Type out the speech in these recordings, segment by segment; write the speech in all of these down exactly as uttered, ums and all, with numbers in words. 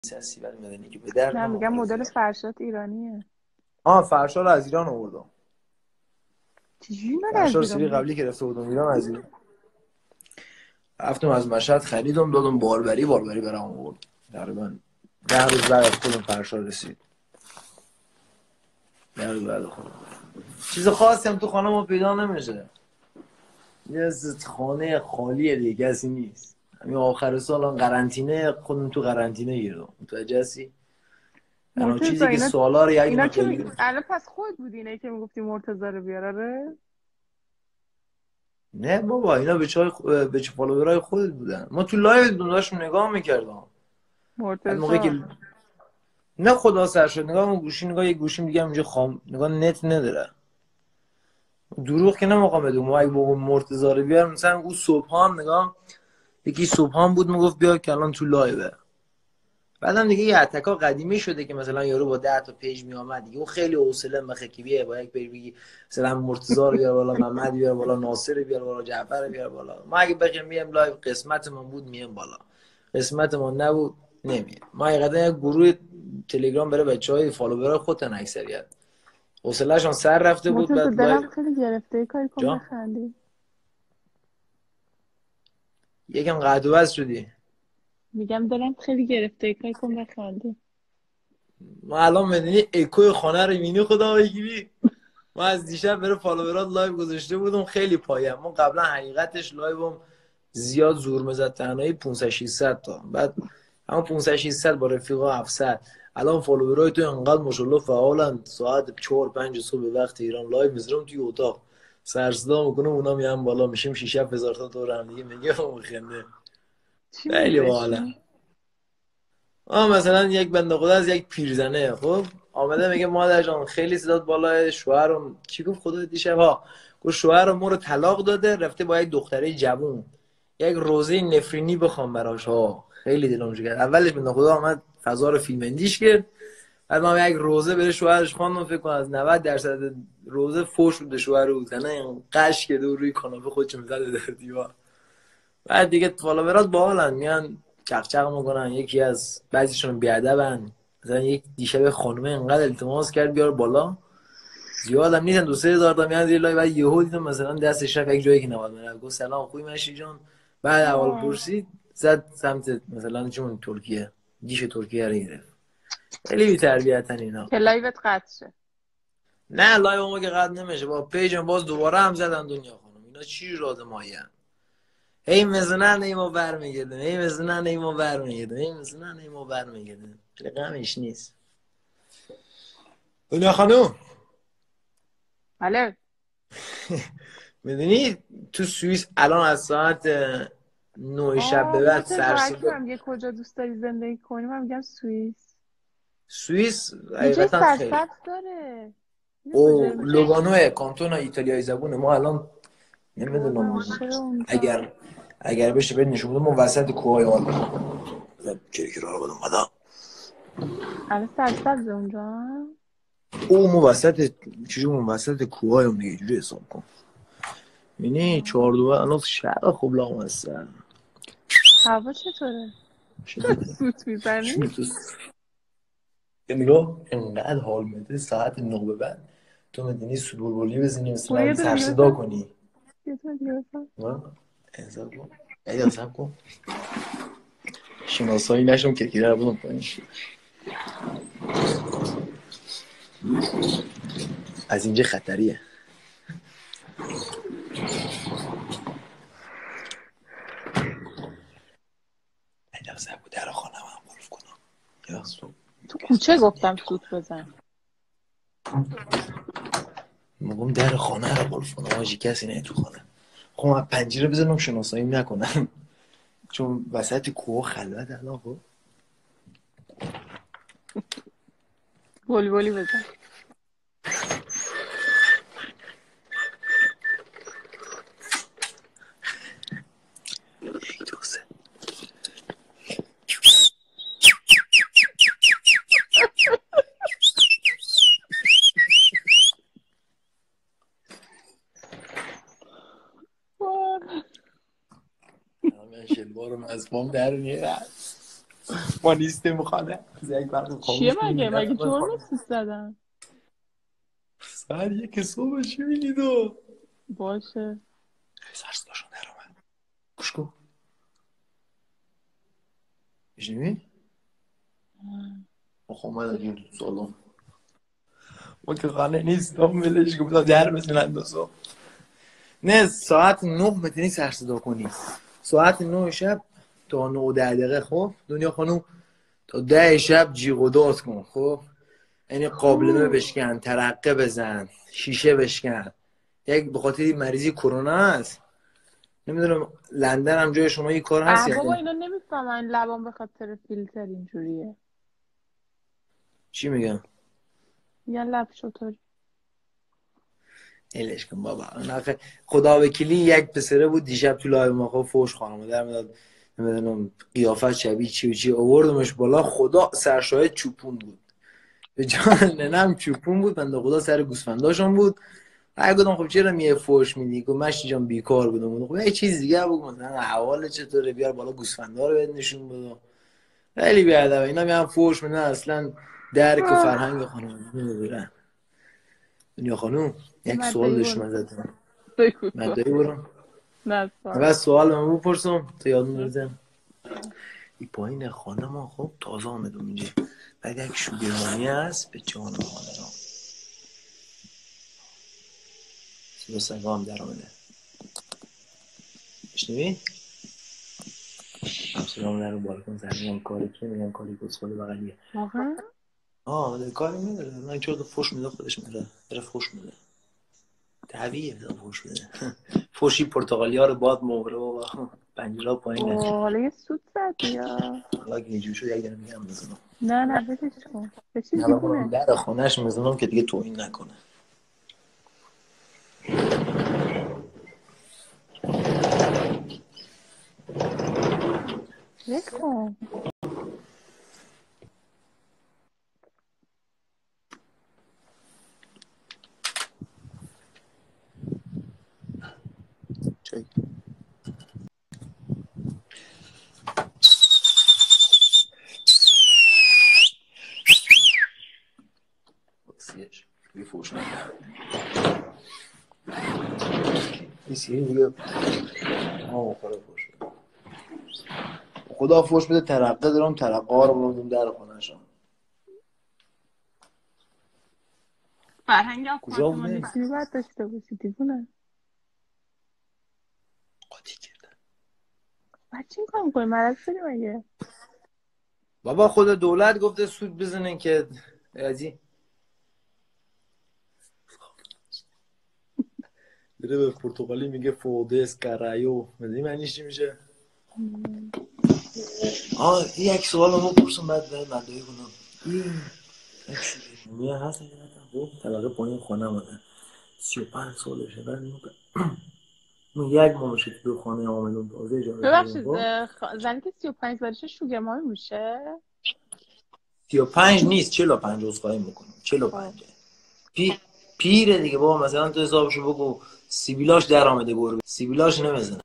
هستی ولی مدنی که به درد نه میگم نمیخوره مدل زیاد. فرشاد ایرانیه. آه فرشا رو از ایران آوردم. چجوری من از فرشا ایران سری بود؟ قبلی که رفته بودم ایران از ایران رفتم از مشهد خریدم دادم باربری باربری برام آورد. تقریبا ده روز بعد از خودم فرشا رسید. ده روز بعد خودم. چیز خاصی هم تو خانه ما پیدا نمیشه. یه خانه خالیه دیگه کسی نیست. همین آخر سال هم قرنطینه خودم تو قرنطینه گیردم. متوجه هستی؟ تنها مرتضی چیزی که اینا سالار یک اینا که مقداری می... الان پس خود بودی اینه که میگفتی مرتضی رو بیاره؟ نه بابا اینا به چای خ... به چه فالوورای خودت بودن. ما تو لایو داشتم نگاه میکردم. بعد موقعی مرتضی که نه خدا سر شد نگاه اون گوشی نگاه یه گوشی دیگه اینجا خام نگاه نت نداره. دروغ که نمیخوام بدم. ما اگه بگم مرتضی رو بیار مثلا اون صبحام نگاه یکی صبحام بود میگفت بیا که الان تو لایو. بعدم دیگه یه اتکا قدیمی شده که مثلا یارو با ده تا پیج میامد دیگه اون خیلی حوصله مخکیه با یک بری بگی مثلا مرتضی رو بیار بالا محمد بیار بالا ناصر بیار بالا جعفر بیار بالا. ما اگه بخیم میم لایو قسمتمون بود میم بالا قسمتمون نبود نمیه. ما حقیقتا یک گروه تلگرام برای بچهای فالوور خودن اکثریت حوصله‌شون سر رفته بود مرتضی بعد لایو دلم خیلی گرفته کاری کن جا بخندی. یکم قد و وزن شدی. میگم دلم خیلی گرفته کاری کن بخندی. ما الان مدنی اکوی خانه رو میبینی خدا بگیری. ما از دیشب برای فالوورات لایو گذاشته بودم خیلی پایم. ما قبلا حقیقتش لایوم زیاد زور مزد تنهایی پانصد ششصد تا بعد اما پانصد ششصد با رفیقا هفتصد. الان فالوورای تو انقدر ماشاءالله فعالن ساعت چهار پنج صبح وقت ایران لایو میذارم توی اتاق سر صدا میکنم اونا میان بالا میشیم شش هزار تا دور هم دیگه میگه میخنده. چی خیلی میذاشی؟ باحاله. آه مثلا یک بنده خدا از یک پیرزنه خب آمده میگه مادر جان خیلی صدات بالاه شوهرم چی گفت خدا دیشب ها گفت شوهرم ما رو طلاق داده رفته با یک دختره جوون یک روزه نفرینی بخوام براش ها خیلی دلم کرد. اولش بنده خدا آمد فضا رو فیلمندیش کرد بعد ما یک روزه بره شوهرش خواندم فکر کنم از نود درصد روزه فوش بوده شوهر رو نه قش کرده و روی کاناپه خودش میزده در دیوار. بعد دیگه فالوورات باحالن میان چقچق میکنن. یکی از بعضیشون بیادبن مثلا یک دیشب خانومه انقدر التماس کرد بیار بالا زیاد هم نیستن دو سه هزار تا میان زیر لای بعد یهو دیدم مثلا دستش رفت یک جایی که نباید بره گفت سلام خوبی مشی جان بعد اول آه. پرسید زد سمت مثلا چون ترکیه دیش ترکیه رو گرفت. خیلی بی تربیتن اینا. که لایوت قطع شه. نه لایو ما که قد نمیشه با پیجم باز دوباره هم زدن دنیا خانم اینا چی راد مایه هی مزنن هی ما برمیگردیم هی مزنن هی ما برمیگردیم هی مزنن هی ما برمیگردیم خیلی غمش نیست. دنیا خانوم بله. میدونی تو سوئیس الان از ساعت نه شب آه به بعد مرتضی هر کی سرسید. من میگه کجا دوست داری زندگی کنی من میگم سوئیس. سوئیس یه جای حقیقتا خیلی سرسبز داره. اینو او کجا میگه؟ لوگانو کانتون ایتالیایی زبونه ما الان یادم نمیدونم چرا اونجا. اگر اگر بشه بهت نشون بدم ما وسط کوههای آلمان کرکرا رو بدم مدا الان سرسبز اونجا هم؟ او مو وسط چجوری مو وسط کوههای هم دیگه جوری حساب کن یعنی چهار دو الان شهر خوب لاغم هستن. هوا چطوره؟ سوت میزنی؟ یه نگاه انقدر حال میده ساعت نه به بعد تو میدونی سلول بولی بزنی برو مثلا یه دونه دیگه سرصدا بزن. کنی یه دونه دیگه بزن. ها حساب کن ای حساب کن شناسایی نشم که کیره رو بودم پایین از اینجا خطریه. ای حساب کن در خانه من قلف کنم یا صبح تو کسی کوچه بزنی گفتم تو سوت بزن. میگم در خانه رو قلف کنم آجی کسی نه تو خانه خب من پنجره بزنم شناسایی نکنم چون وسط کوه خلوت الان خب بولی بولی بزن. یک دو سه من شلوارم از پام در میاد ما نیستیم خانه یک وقت چیه خاموش مگه؟ کنیم مگه جرم سوت زدن؟ سر یک صبح چی میگی تو؟ باشه سر صداشون در اومد گوش کن میشنیمی؟ خب اومدن تو سالن ما که خانه نیست هم ولش که بودم در بزنن دو صبح نه ساعت نه میتونی سر صدا کنی ساعت نه شب تا نه و ده دقیقه خب دنیا خانوم تا ده شب جیغ و داد کن خب یعنی قابلمه بشکن ترقه بزن شیشه بشکن یک به خاطر مریضی کرونا هست نمیدونم لندن هم جای شما این کار هست اه یا بابا نه اینا نمیفهمن لبان به خاطر فیلتر اینجوریه چی میگم میگن لب شطوری الش کن بابا نخه خدا وکیلی یک پسره بود دیشب تو لایو ما فوش خانم در میداد نمیدونم قیافت شبیه چی و چی آوردمش بالا خدا سرشاید چوپون بود به جان ننم چوپون بود بنده خدا سر گوسفنداشون بود اگه گفتم خب چرا میه فوش میدی گفت مشتی جان بیکار بودم خب یه چیز دیگه بگو مثلا احوال چطوره بیار بالا گوسفندا رو بهت نشون بده خیلی بیادبه اینا میان فوش میدن اصلا درک و فرهنگ خانواده نمیدونن دنیا خانوم یه یک سوال مدعی برو داشتم ازتون بگو مدعی برو نه سوال اول سوال من بپرسم تا یادم بردم این پایین خانه ما خب تازه آمدم اینجا بعد یک شوگرمانی هست به جان مادرم سیب سنگام در آمده بشنوی؟ همسرام در رو بالکن زنیم کاری که میگن کاری کسخالی بغلیه واقعا؟ آه ده کاری میداره من چون فوش میده خودش میده بره فوش میده طبیعیه بزن فوش میده فوشی پرتغالی ها رو باد مهره و پنجره پایین نشد حالا یه سوت زدی یا حالا که اینجور شد یک در میگه هم بزنم نه نه بلش کن به چی نه با دیوونه در خونهش میزنم که دیگه توهین نکنه ول کن چای سیش دیگه فوش نده این سیه دیگه آه خدا فوش بده خدا فوش بده ترقه دارم ترقه ها رو بردم در خونهشم فرهنگ کجا آپارتمانی بوده؟ چی باید داشته باشی دیوونه قاطی کردن بعد چی میکنم میکنی مرض داری مگه بابا خود دولت گفته سود بزنن که ازی داره به پرتغالی میگه فودس کرایو میدونی معنیش چی میشه؟ آه یک سوال رو بپرسم بعد به مدعی کنم این یک شوگرمونی هست خب طبقه پایین خانه مونه سی و پنج سالشه بعد من یک ماه میشه که دو خانه آمدم تازه اجاره کردم ببخشید خب اه، خ... زنی که سی و پنج سالشه شوگر مامی میشه سی و پنج نیست چهل و پنج عذرخواهی میکنم چهل و خب پنج پی پیره دیگه بابا مثلا تو حسابشو بگو سیبیلاش در آمده گربه سیبیلاش نمیزنه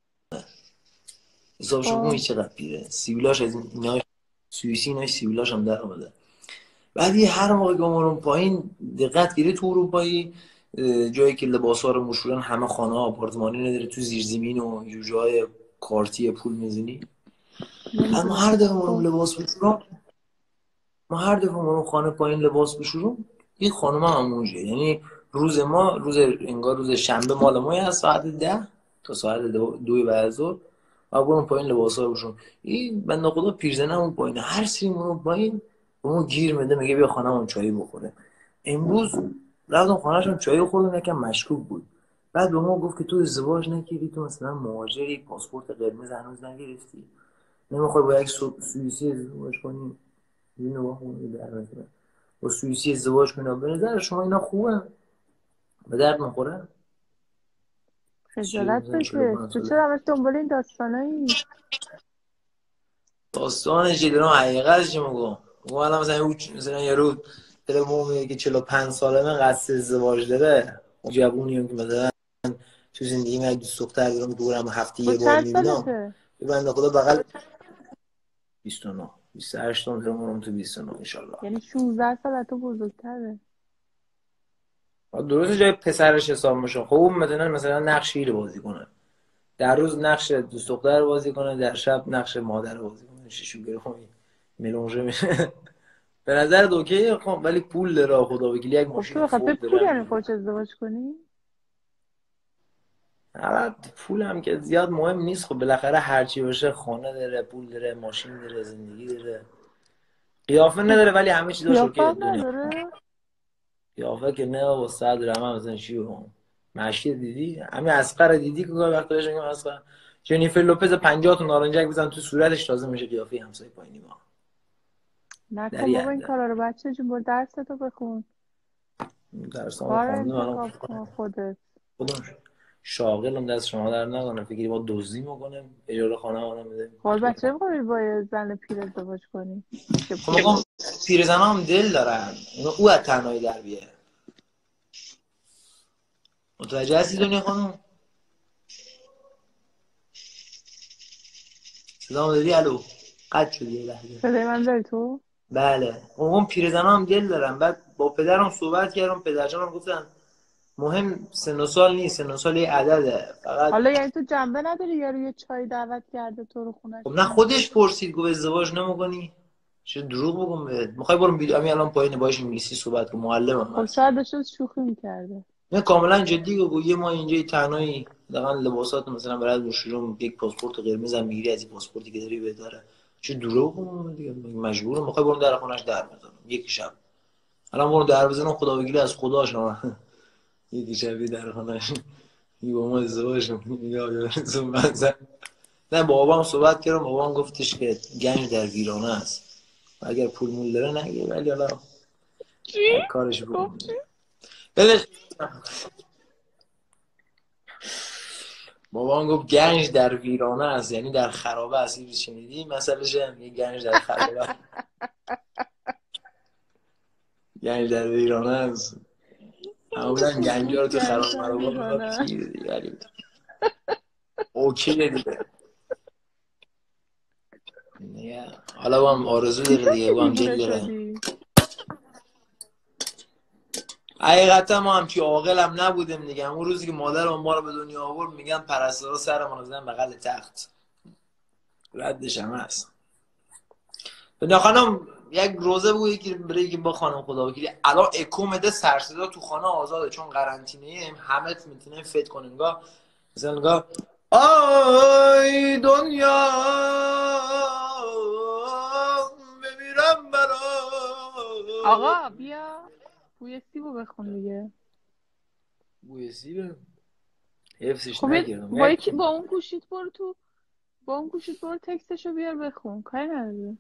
حسابشو بگو این خب چقدر پیره سیبیلاش از اینا سوئیسی اینا سیبیلاش هم در آمده بعد یه هر موقع که اومدم پایین دقت گیری تو اروپایی جایی که لباسا رو مشورن همه خانه ها آپارتمانی نداره تو زیرزمین و یه جای کارتی پول میزنی اما هر نمیدونم دفعه اومدم خب لباس بشورم ما هر دفعه اومدم خانه پایین لباس بشورم این خانم هم همونجه یعنی روز ما روز انگار روز شنبه مال ما از ساعت ده تا ساعت دو, دو بعد از ظهر و برم پایین لباسا رو بشورم این بنده خدا پیرزنه همون پایین هر سری اون پایین به ما گیر میده میگه بیا خانه‌مون چای بخوره امروز رفتم خانه‌شون چای خوردم یکم مشکوک بود بعد به ما گفت که تو ازدواج نکردی تو مثلا مهاجری پاسپورت قرمز هنوز نگرفتی نمیخوای با یک سو... سوئیسی ازدواج کنی اینو با اون در نظر با سوئیسی ازدواج کنی به نظر شما اینا خوبه به درد میخوره چی خجالت مثلا بکش چهل و پنج تو ساله چرا همش دنبال این داستانایی داستانش چی دارم حقیقتش میگم میگم الان مثلا او مثلا یه رو داره میگه که چهل و پنج ساله من قصد ازدواج داره جوونیم که مثلا تو زندگی من دوست دختر دارم دورم هفته خود یه بار چند میبینم سالته به بنده خدا بغل بیست و نه بیست و هشت دارم میرم تو بیست و نه انشالله. یعنی شانزده سال از تو بزرگتره. درسته جای پسرش حساب میشه. خب مثلا مثلا نقش رو بازی کنه، در روز نقش دوست دختر رو بازی کنه، در شب نقش مادر رو بازی کنه. شیشو گرفت ملونژه میشه. به نظر اوکیه خب، ولی پول داره خدا وکیلی، یک خب تو ماشین بخاطر فورد پول داره. یعنی خودت ازدواج کنی؟ البته پول هم که زیاد مهم نیست. خب بالاخره هرچی باشه خانه داره، پول داره، ماشین داره، زندگی داره. قیافه نداره ولی همه چیزاش قیافه اوکیه هم دنیا. نداره؟ قیافه که نه با صد رحمه مثلا چی بگم. مشکی دیدی؟ همین اسقر دیدی که گاهی وقتا بهش میگم اسقر جنیفر لوپز پنجاه تا نارنجک بزن تو صورتش تازه میشه قیافه همسایه پایینی ما. نکن در بابا این یه کارا رو، بچه جون، برو درستو بخون، درسامو کار خواندم الان انتخاب کن خودت. خودم شاغلم، دست شما در نکنه فکری ما دزدی میکنیم اجاره خانه ها میده. خب بچه میخوایی با یه زن پیر ازدواج کنی که خب پول میگم داره؟ پیرزنا هم دل دارن، او از تنهایی در بیه. متوجه هستی دنیا خانم؟ سلام دادی؟ الو قد شدی یه لحظه. صدای من داری تو؟ بله. اون پیرزنا هم دل دارن. بعد با پدرم صحبت کردم، پدرجانم گفتن مهم سن و سال نیست، سن و سال یه عدده فقط. حالا یعنی تو جنبه نداری یارو یه چای دعوت کرده تو رو خب خونش نه کنی؟ خودش پرسید گفت ازدواج نمیکنی؟ چه دروغ بگم بهت؟ میخوای برم ویدیو همین الان پایین باش انگلیسی صحبت کنم، معلمم خب هست. شاید داشته شوخی میکرده. نه کاملا جدی گفت یه ما اینجا تنهایی دقیقاً لباسات مثلا برای مشروم یک پاسپورت قرمز هم میگیری از این پاسپورتی که داری بهتره. چه دروغ بگم دیگه، مجبورم. میخوای برم در خونش در بزنم یک شب. الان برم در بزنم خدا وکیلی از خداش نه. یکی شبی در خونش یه با ما ازدواج یا یا زن. نه بابام صحبت کردم، بابام گفتش که گنج در ویرانه است و اگر پول مول داره نگه، ولی حالا چی؟ کارش گفت بکنه چی؟ بلش. بابام گفت گنج در ویرانه است، یعنی در خرابه است. این شنیدی مثلش؟ یه گنج در خرابه، گنج در ویرانه است. معمولا گنجا رو تو گنج خراب در مرابا میخواد ویرانه. پیر دیگه، ولی اوکی دیگه. دیگه حالا با هم آرزو چی داره شد دیگه، که با هم دیوونه دل داره. شدی؟ حقیقتا ما هم که عاقل هم نبودیم دیگه. اون روزی که مادر ما رو به دنیا آورد میگن پرستارا سرمون رو زدن بغل تخت. ردش هم هست. دنیا خانم یک روزه بگو یکی بره که با خانم خدا وکیلی الان اکو مده سر صدا تو خانه آزاده چون قرنطینه ایم، همه میتونن فت کنن نگاه مثلا نگاه آی دنیا بمیرم برات. آقا بیا بوی سیبو بخون دیگه. بوی سیبه حفظش خب یه- نکردم با یک یکی با اون گوشیت برو تو، با اون گوشیت برو تکستشو بیار بخون، کاری نداره.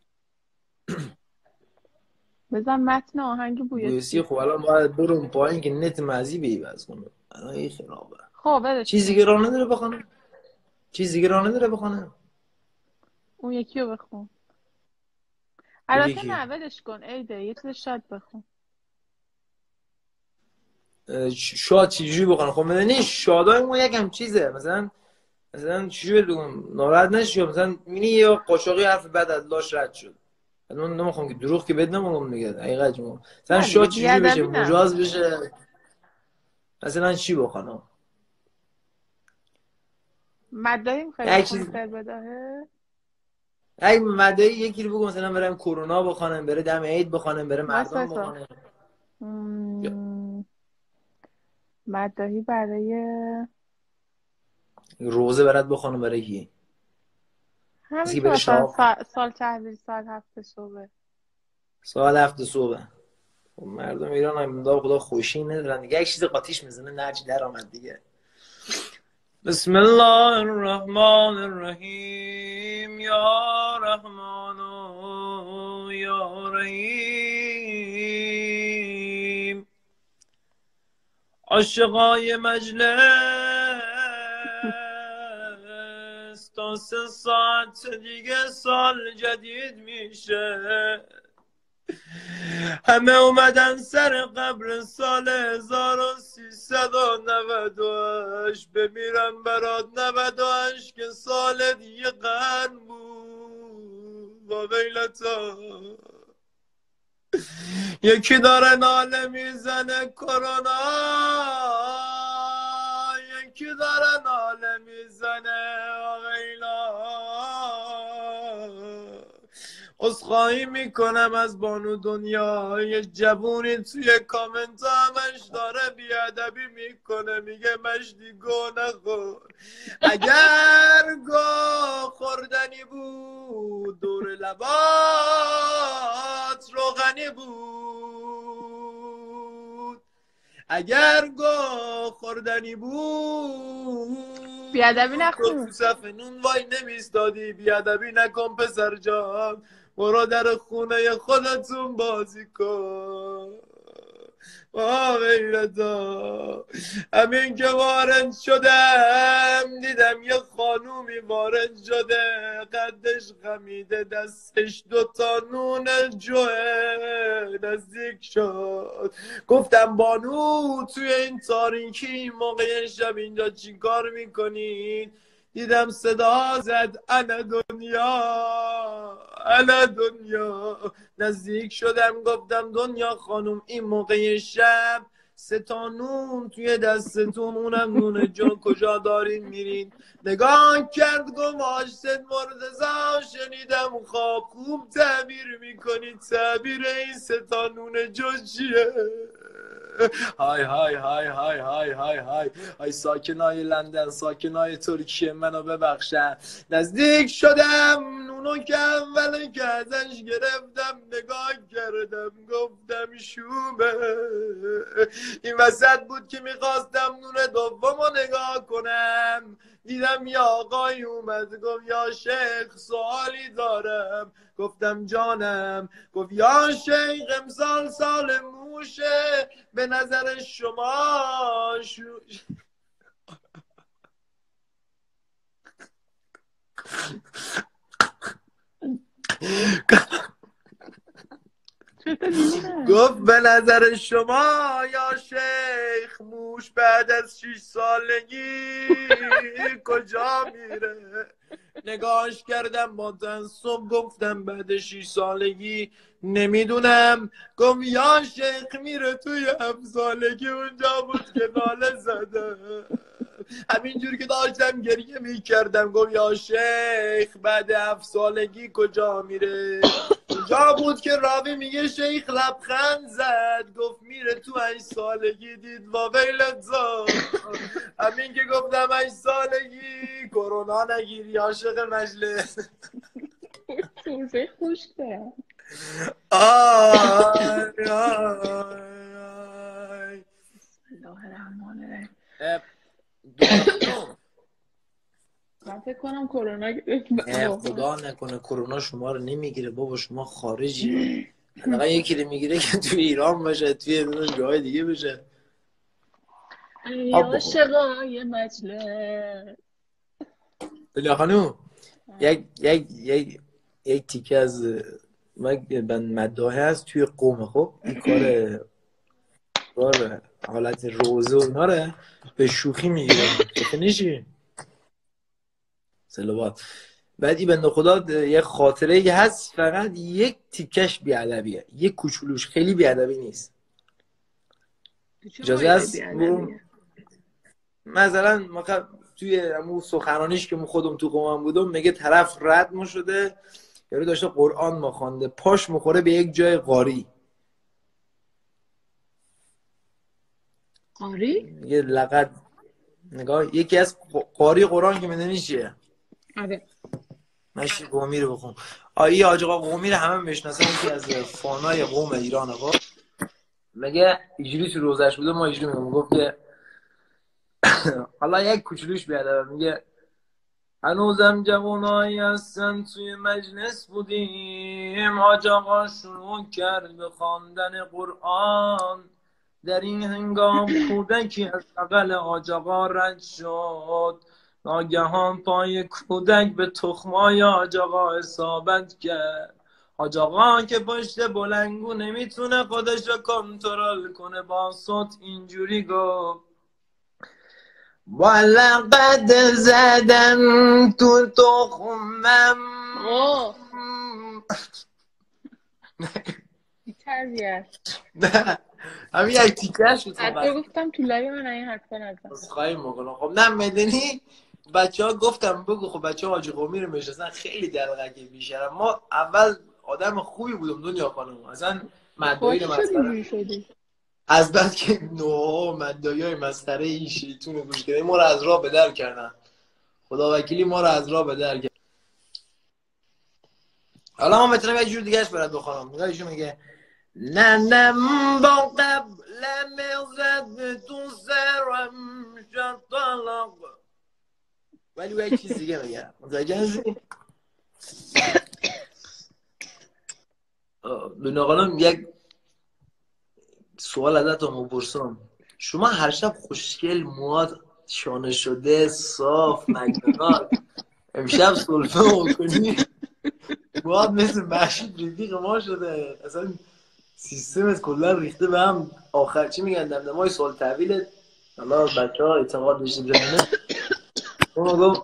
بزن متن آهنگ بوی بویسی. سیب. خب الان باید برم پایین که نت مزی بیوز کنم. الان این خرابه. خب ولش چیزی کن، که راه نداره بخونه، چیزی که راه نداره بخونه. اون یکی رو بخون. اون البته یکی نه ولش کن، عیده یه چیز شاد بخون. اه، شاد چجوری بخونه؟ خب میدونی شادای ما یکم چیزه، مثلا مثلا چجوری بگم ناراحت نشی، مثلا میبینی یه قاشقی حرف بد از لاش رد شد. من نمیخوام که دروغ که بد نمیگم دیگه، حقیقت میگم. مثلا نه دیگه شاد چجوری بشه؟ بیادبی مجاز نکن. بشه. مثلا چی بخونم؟ مدایی میخوای یک بخونی؟ چیز خیر بداهه. ای مدعی یکی رو بگو مثلا برم کرونا بخونم، بره دم عید بخونم، بره وایسا مردم وایسا. بخونم. مم، مداحی برای روزه برات بخونم برای کی؟ همین کسی که که بره مثلا شام سال, سال تحویل سال هفته صبح. سال هفت صبح. خب مردم ایران هم دا خدا خوشی ندارن دیگه، یک چیز قاطیش میزنه نرچی در آمد دیگه. بسم الله الرحمن الرحیم یا رحمان و یا رحیم. عاشقای مجلس تا سه ساعت دیگه سال جدید میشه، همه اومدن سر قبر سال هزار و سیصد و نود و هشت بمیرم برات نود و هشت که سال دیگه قرن بود. با ویلتا. یکی داره ناله میزنه کرونا، یکی داره ناله میزنه ویلا. عذرخواهی میکنم از بانو دنیا، یه جوونی توی کامنت همش داره بیادبی میکنه، میگه مشتی گو نخور. اگر گو خوردنی بود دور لبات روغنی بود، اگر گو خوردنی بود بیادبی تو تو نخون. صف نون وای نمیستادی. بیادبی نکن پسر جان، برو در خونه خودتون بازی کن. با غیرتا همین که وارد شدم دیدم یه خانومی وارد شده، قدش خمیده دستش دوتا نون جوه. نزدیک شد گفتم بانو توی این تاریکی موقع شب اینجا چی کار میکنید؟ دیدم صدا زد انا دنیا انا دنیا. نزدیک شدم گفتم دنیا خانم این موقع شب سه تا نون توی دستتون، اونم نون جون کجا دارین میرین؟ نگاه کرد گفت ماشت مرتضی شنیدم خواب خوب تعبیر میکنید، تعبیر این سه تا نون جون چیه؟ های های های های های های های های ساکنای لندن، ساکنای ترکیه منو ببخشن. نزدیک شدم نونو که اول که ازش گرفتم نگاه کردم گفتم شومه. این وسط بود که میخواستم نون دومو نگاه کنم، دیدم یا آقای اومد گفت یا شیخ سوالی دارم. گفتم جانم. گفت یا شیخ امسال سال موشه، به نظر شما شو... گفت به نظر شما یا شیخ موش بعد از شیش سالگی کجا میره؟ نگاهش کردم با تعصب گفتم بعد شیش سالگی نمیدونم. گفت یا شیخ میره توی هفت سالگی، اونجا بود که ناله زده. همینجور که داشتم گریه میکردم گفت یا شیخ بعد هفت سالگی کجا میره؟ اونجا بود که راوی میگه شیخ لبخند زد گفت میره تو هشت سالگی. دید و ویلتا همین که گفتم هشت سالگی کرونا نگیری عاشق مجلس. توزه خوش دارم. آی آی آی الله الرحمن الرحیم. دوستان من فکر کنم کرونا خدا نکنه کرونا شما رو نمیگیره بابا، شما خارجی. حداقل یکی رو میگیره که توی ایران باشه، توی جای دیگه باشه. ای عاشقای مجلس. دنیا خانوم یک یک یک یک تیکه از من مداحه هست توی قوم. خب این کار کار حالت روزه و اینا رو به شوخی میگیره. شوخی نشی سلوات. بعد این بنده خدا یه خاطره هست فقط یک تیکش بیادبیه، یک کوچولوش، خیلی بیادبی نیست. اجازه هست مثلا ما توی همون سخنرانیش که ما خودم تو قومم بودم میگه طرف رد ما شده یارو داشته قرآن ما خوانده، پاش مخوره به یک جای قاری. قاری؟ میگه لقد نگاه یکی از قاری قرآن که میدونی چیه؟ آره مشی قومی رو بخون. آیه حاج آقا قومی رو همه میشناسن، یکی از فانای قوم ایران. آقا میگه اینجوری تو روزش بوده، ما اینجوری میگم گفت که حالا یک کوچولوش بیاد میگه هنوزم جوانایی هستن توی مجلس بودیم، حاج آقا شروع کرد به خواندن قرآن. در این هنگام کودکی از بغل حاج آقا رد شد، ناگهان پای کودک به تخمای حاج آقا اصابت کرد. حاج آقا که پشت بلنگو نمیتونه خودش رو کنترل کنه، با صوت اینجوری گفت ولقد زدم تو تخمم بی‌تربیت. نه همین یک تیکش بود. حتی گفتم تو لایو من این حرفا نزن. خواهی میکنم. خب نه مدنی بچه ها گفتم بگو خب بچه ها حاجی قومی رو میشناسن خیلی دلغکی بیشترم. ما اول آدم خوبی بودم دنیا خانم، اصلا مدعی رو شد اینجوری مسخره شدی. از بعد که نوها مدعی های مسخره این شیطون رو گوش کردیم ما رو از راه به در کردن. خدا وکیلی ما رو از راه به در کردن. حالا ما میتونم یه جور دیگهش برات بخونم. نگاه ایشون میگه ننم با قبل مغزت به تو سرم شد طلاق، ولی باید چیز دیگه میگم متوجه هستی؟ به نقلم یک سوال ازتون بپرسم، شما هر شب خوشگل مواد شانه شده صاف مگنال امشب سلفه کنی مواد مثل محشید رفیق ما شده، اصلا سیستمت کلا ریخته به هم. آخر چی میگن دمدمای سال تحویلت حالا بچه ها اعتقاد بشید بزنه اون گفت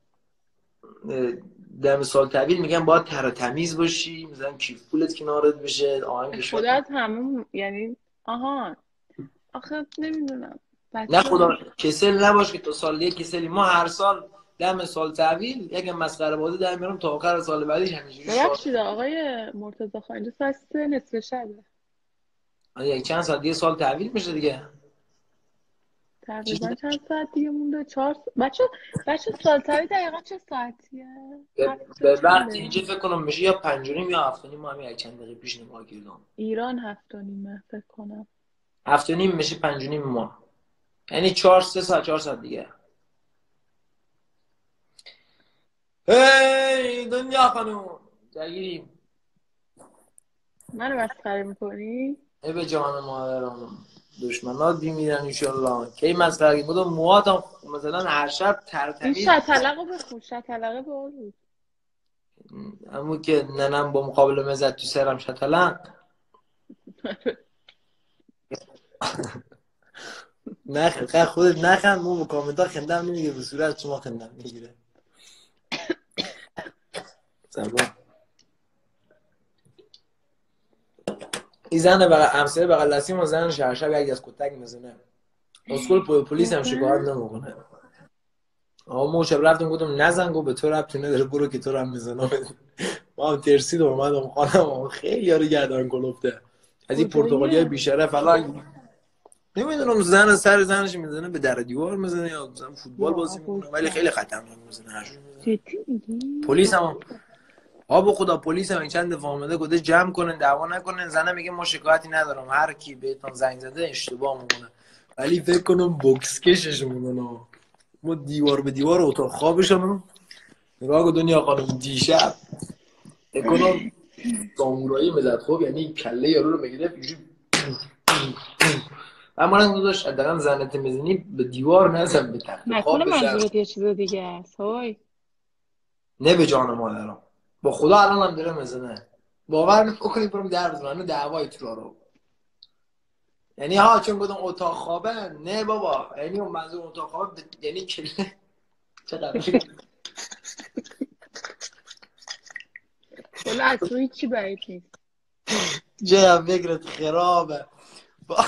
دم سال تحویل میگن باید تر و تمیز باشی، مثلا کیف پولت کنارت بشه آهنگ خدا از همون یعنی آها آخه نمیدونم نه بچه خدا کسل نباش که تو سال دیگه کسلی. ما هر سال دم سال تحویل یک مسخره بازی در میارم تا آخر سال بعدیش همینجوری شاد. ببخشید آقای مرتضی خان ساعت سه نصف شبه. یک چند ساعت دیگه سال تحویل میشه دیگه. تقریبا چند ساعت دیگه مونده؟ چهار ساعت. بچه بچه سال تحویل دقیقا چه ساعتیه؟ هفت به وقت چنده؟ اینجا فکر کنم میشه یا پنج و نیم یا هفت و نیم. ما همین یک چند دقیقه پیش نگاه کردم ایران هفت و نیمه فکر کنم. هفت و نیم میشه پنج و نیم ما، یعنی چهار سه ساعت چهار ساعت دیگه. هی دنیا خانوم جگیریم منو مسخره میکنی؟ ای به جان مادرم دشمنات بیمیرن انشالله. کی مسخره بودم موهاتم مثلا هر شب تر این تمیز شطلقو بخون. شطلقه باحال بود. همون که ننم با مقابل مزد تو سرم شطلق نخ خیلی خودت نخند. مو با کامنتا خندم نمیگیره به صورت شما خندم میگیره. زبان این زن بغل همسایه بغل دستیم و زن شهر شب یک از کتک میزنه. اسکول پلیس هم شکایت نمیکنه. آقا ما شب رفتیم گفتم نزن، گفت به تو ربطی نداره برو که تو رو هم میزنم. ما هم ترسیدم اومدم خانم خیلی یارو گردن کلفته از این پرتغالیای بیشرف. الان نمیدونم زن سر زنش میزنه به در دیوار میزنه یا مثلا فوتبال بازی میکنه، ولی خیلی خطرناک میزنه. جدی میگی؟ پلیس هم آب خدا پلیس هم چند دفعه اومده گفته جمع کنن دعوا نکنن. زنه میگه ما شکایتی ندارم هر کی بهتون زنگ زده اشتباه میکنه، ولی فکر کنم بوکس کشش میکنه. ما دیوار به دیوار اتاق خوابشون نگاه دنیا خانم دیشب فکر کنم سامورایی ملت خوب یعنی کله یارو رو میگیره اینجوری اما نه داداش حداقل زنت میزنی به دیوار نزن به تخت خواب نکنه بزن. منظورت یه چیز دیگه است. هوی نه به جان مادرم با خدا الان هم داره میزنه باور نمیکنید برام در بزنه دعوای تو رو. یعنی ها چون گفتم اتاق خوابه نه بابا، یعنی اون منظور اتاق خوابه یعنی کله چقدر ولی از روی چی بعید نیست. جا فکرت خرابه با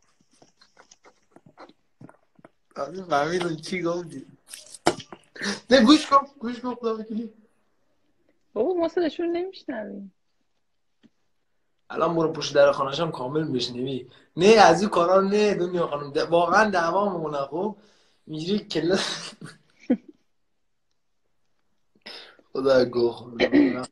آره فهمیدم چی گفتی. نه گوش کن گوش کن خدا وکیلی. بابا ما صداشون نمیشنویم. الان برو پشت در خانه‌ش هم کامل بشنوی. نه از این کارا نه دنیا خانم واقعا دعوا میمونه. خب میگیری کله خدا گو خدا.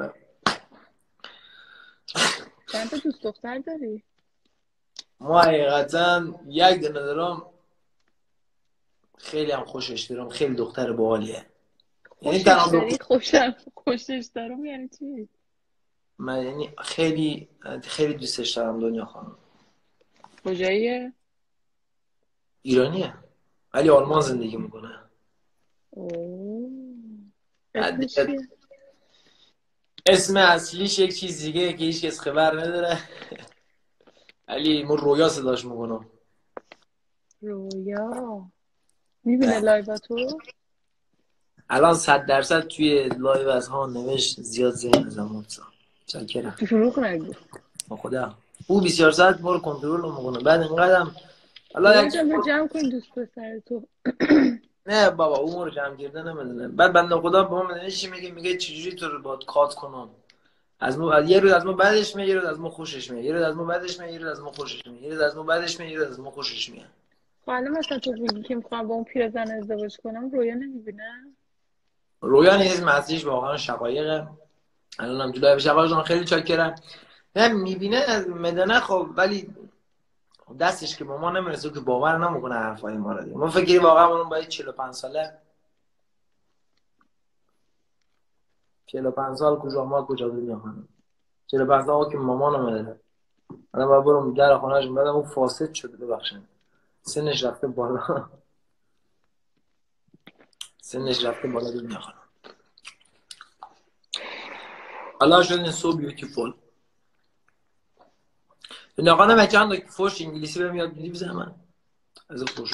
چند تا دوست دختر داری؟ ما حقیقتا یک دونه دارم خیلی هم خوشش دارم، خیلی دختر باحالیه. یعنی خوشش تنها داری؟ خوشم خوشش دارم یعنی چی؟ من یعنی خیلی خیلی دوستش دارم دنیا خانم. کجاییه؟ ایرانیه ولی آلمان زندگی میکنه. اوه اسمش چیه؟ اسم اصلیش یک چیز دیگه که هیچ کس خبر نداره ولی من رویا صداش میکنم. رویا میبینه لایواتو؟ الان صد درصد توی لایو از ها نوشت زیاد ذهن زمان چاکرم. دروغ نگو. با خدا او بیست و چهار ساعت ما رو کنترل میکنه. بعد اینقدرم حالا خدا یک جان به جمع کن دوست پسر تو. نه بابا اون رو جمع کرده نمیدونه. بعد بنده خدا به ما میدونه چی میگه، میگه چجوری تو رو باید کات کنم. از ما یه روز از ما بعدش میاد، یه روز از ما خوشش میاد، یه روز از ما بعدش میاد، یه روز از ما خوشش میاد، یه روز از ما بعدش میاد، یه روز از ما خوشش میاد. حالا مثلا تو بگی که میخوام با اون پیرزن ازدواج کنم، رویا نمیبینه؟ رویا نیست مسیحش واقعا شقایقه. الانم جلوی شقایقشون خیلی چاکرم. نه میبینه مدنه خب، ولی دستش که با ما نمیرسه که باور نمیکنه حرفای ما رو دیگه. ما فکری واقعا اون باید چهل و پنج ساله چهل و پنج سال کجا ما کجا دنیا خانم چهل و پنج سال که مامان اومده. الان باید برم در خونه‌اش بعدم اون فاسد شده ببخشید. سنش رفته بالا. سنش رفته بالا دنیا خانم. حالا شده سو بیوتیفول. دنیا خانم چند تا فوش انگلیسی بهم یاد بدی بزنم من. از فوش.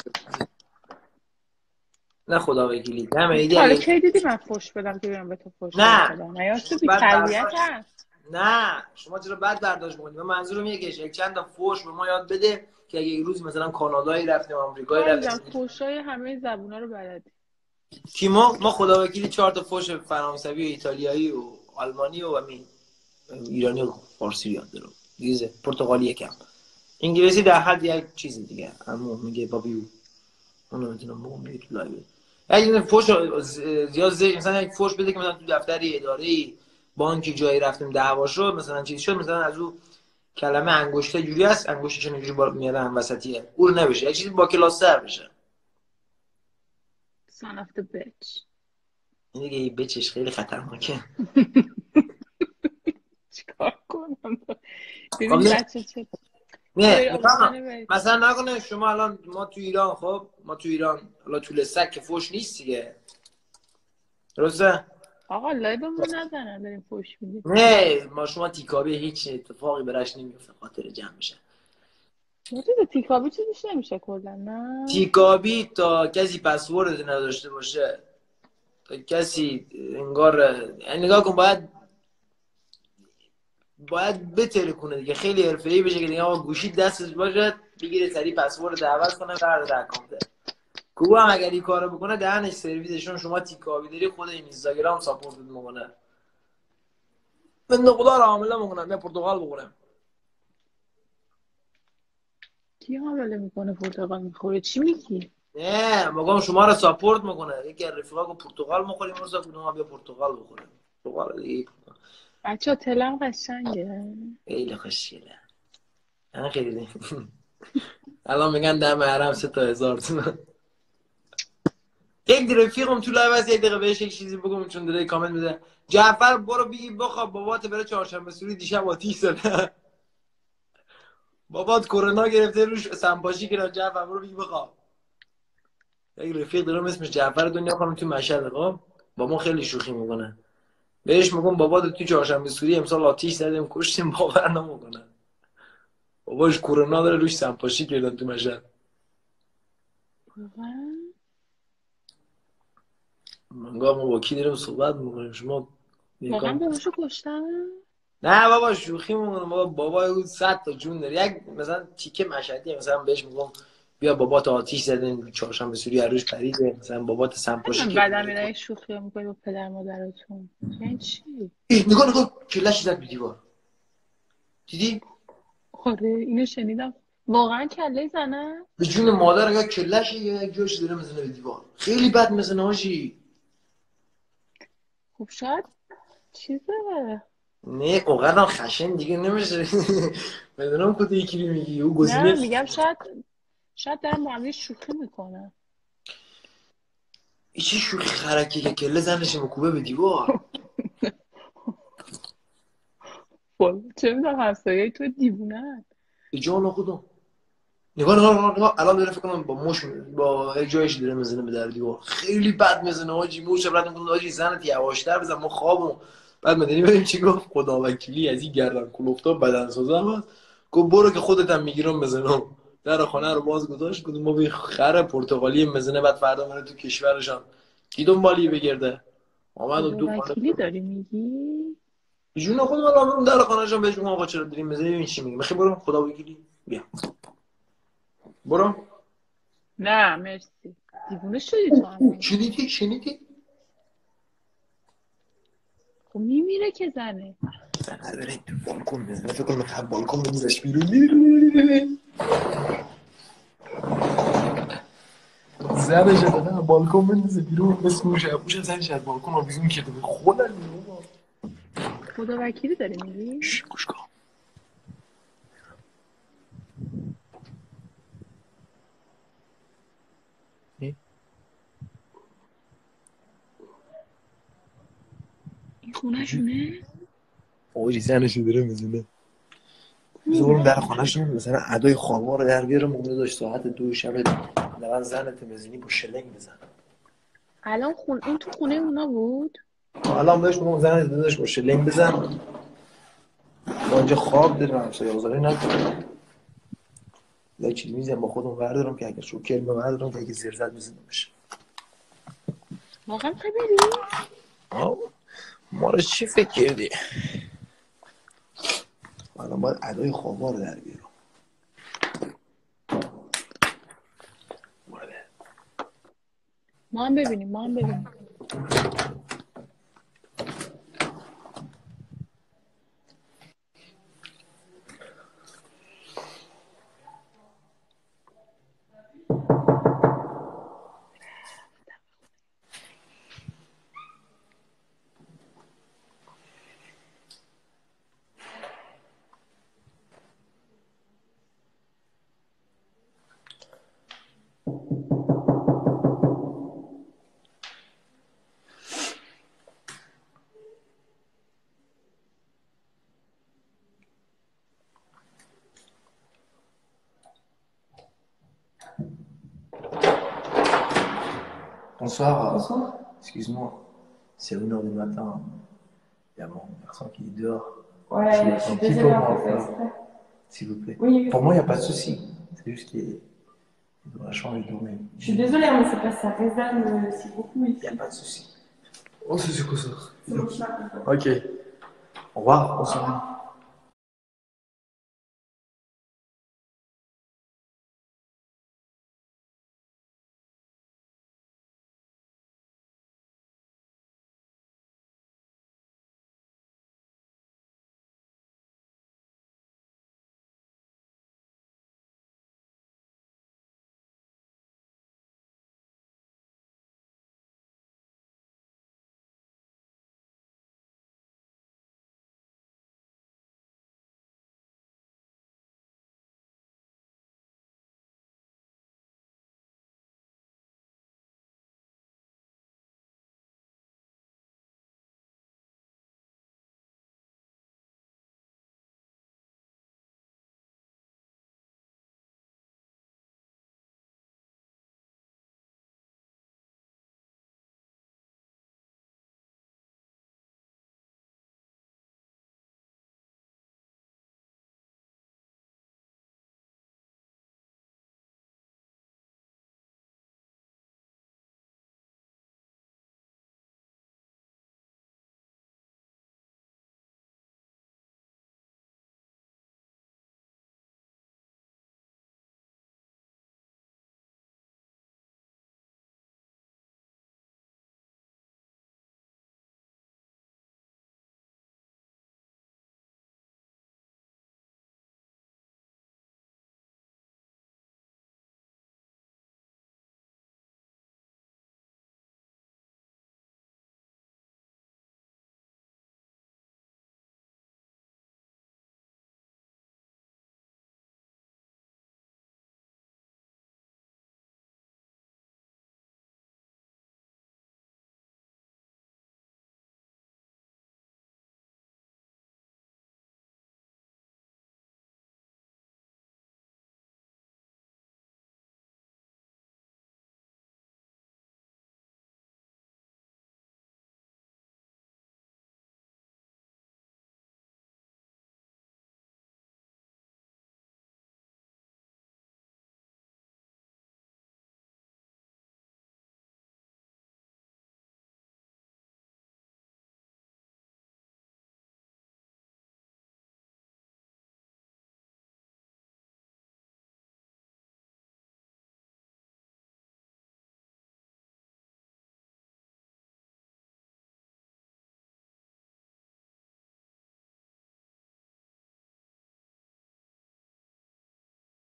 نه خدا وکیلی. نه میگی حالا اگه کی دیدی من فوش بدم که بیام به تو فوش نه بدم؟ یا تو بی بعد تربیت برداشت هست. نه شما چرا بد برداشت می‌کنید؟ من منظورم یکیشه یک چند تا فوش به ما یاد بده که اگه یه روز مثلا کانادایی رفتیم آمریکایی عزیزم رفتیم فوشای همه زبونا رو بلدی. کی ما ما خدا وکیلی چهار تا فوش فرانسوی و ایتالیایی و آلمانی و همین ایرانی و فارسی یاد دارم. دیگه پرتغالی یکم. انگلیسی در حد یک چیزی دیگه. اما میگه بابیو اون نمیتونم بگم میگه تو لایو. اگه فوش زیاد زی مثلا یک فوش بده که مثلا تو دفتری اداری بانکی جایی رفتیم دعوا شد مثلا چیزی شد مثلا از اون کلمه انگشته جوری است انگشتش اینجوری بالا میاره هم وسطیه اون نبشه یک چیزی با کلاس تر بشه. Son of the bitch. این دیگه یه بچش خیلی خطرناکه. چیکار کنم؟ خب ببین نه بچه چه نه برای میفهمم. آبستن برید. مثلا نکنه شما الان ما تو ایران خب ما تو ایران حالا طول سگ که فوش نیست دیگه درسته؟ آقا لایبمون نزنن داریم فوش میدیم. نه ما شما تیکابی هیچ اتفاقی براش نمیفته خاطر جمع میشه. مرتضی تیکابی چیزیش نمیشه کلا نه؟ تیکابی تا کسی پسورد نداشته باشه تا کسی انگار نگاه کن باید باید بتره کنه دیگه خیلی حرفه‌ای بشه که دیگه آقا گوشی دستش باشه بگیره سری پسورد عوض کنه برده اکانت کوبا هم اگر این کارو بکنه دهنش سرویسشون شما تیکابی داری خود این اینستاگرام ساپورت میکنه. من خدا رو عامله میکنم من پرتغال بخورم. کی حامله میکنه پرتقال میخوره؟ چی میگی؟ نه مگم شما رو ساپورت میکنه یکی از رفیقا که پرتغال میخوریم مثلا کدوم بیا پرتغال بخوریم. پرتغال دیگه بچه ها تلم قشنگه. خیلی خوشگله. انا خیلی الان میگن دم حرم سه تا هزار تومن. یک رفیقم تو لایو یک دقیقه بهش یک چیزی بگم چون داره کامنت میده جعفر برو بگی بخواب بابات بره چهارشنبه سوری دیشب آتیش زده. بابات کرونا گرفته روش سمپاشی کرد جعفر برو بگی بخواب. یک رفیق دارم اسمش جعفر دنیا خانم تو مشهد خب با ما خیلی شوخی میکنه بهش میگم بابات تو چهارشنبه سوری امسال آتیش زدیم کشتیم باور نمیکنه. باباش کرونا داره روش سمپاشی کردن تو مشهد. واقعا؟ منگاه ما با کی داریم صحبت میکنیم شما واقعا یکم باباشو کشتن؟ نه بابا شوخی میکنم بابا بابا اون صد تا جون داره یک مثلا تیکه مشهدی مثلا بهش میگم بیا بابات آتیش زدن چهارشنبه سوری هر روز پریده مثلا بابات سمپاشی من کرد بدم میاد این شوخی ها میکنی با پدر مادرتون. یعنی چی؟ نگاه نگاه کلش زد به دیوار دیدی آره اینو شنیدم. واقعا کله زنه؟ به جون مادر نگاه کلش یک جوش داره میزنه به دیوار خیلی بد میزنه هاشی. خب شاید چیزه. نه اوقات خشن دیگه نمیشه. بدونم کدوم یکی میگی او نه گزینه میگم شاید شاید دارم با هم شوخی میکنه. چی شوخی خرکی که کله زنش مکوبه به دیوار. والا چه میدونم همسایه تو دیوونه. به جان خودم نگاه نگاه نگاه نگاه الان داره فکر کنم با مش با یک جایش داره میزنه به در دیوار خیلی بد میزنه حاجی موش رد میکنه حاجی زنت یواشتر بزن ما خوابم. بعد مدنی ببین چی گفت خدا وکیلی از این گردن کلفتا بدن سازم هست گفت برو که خودت هم میگیرم بزنم. در خانه رو باز گذاشت گفت ما بی خر پرتغالی مزنه بعد فردا من تو کشورشان کی دنبالی بگرده. آمد و خدا دو خانه وکیلی داری میگی؟ جون خودم الان میرم در خانه‌شون بهش میگم آقا چرا دریم بزنی این چی میگه میخوای برو خدا بگیری بیا برو. نه مرسی. دیوونه شدی تو هم. شنیدی شنیدی خب میمیره که زنه. زن نداره بالکن بزنه فکر کنم تا بالکن بزنش بیرون زنش دادن بالکن بندازه بیرون مثل اون شبوش زنش از بالکن آویزون کرده به خودن بابا. خدا وکیلی داری میگی؟ شش گوش کن این خونه شونه؟ آجی زنشو داره میزونه بزرم در خانهشون مثلا ادای خوابا رو در بیاره مونده داشت ساعت دو شب لبن زنت مزینی با شلنگ بزن. الان خون اون تو خونه اونا بود؟ الان بهش میگم زنت داداش با شلنگ بزن ما اینجا خواب داریم همسایه آزاری نکنیم یه چیزی میزنم با خودم بردارم که اگه شوکر بردارم که اگه زیر زد بزنم بشه. واقعا میخوای بری؟ آه ما رو چی فکر کردی؟ الان باید ادای خوابا رو در بیارم. ما هم ببینیم ما هم ببینیم. Bonsoir. Bonsoir. Excuse-moi. C'est une heure du matin. Il y a mon personne qui est dehors. Ouais, je suis désolée, on peut faire exprès. S'il vous plaît. Oui, oui. Pour moi, il n'y a pas de souci. C'est juste qu'il est dans la chambre et dormir. Je suis désolée, mais c'est pas ça résonne si beaucoup ici. Il n'y a pas de souci. Oh, c'est quoi ça? C'est mon chat. Ok. Au revoir. Bonsoir.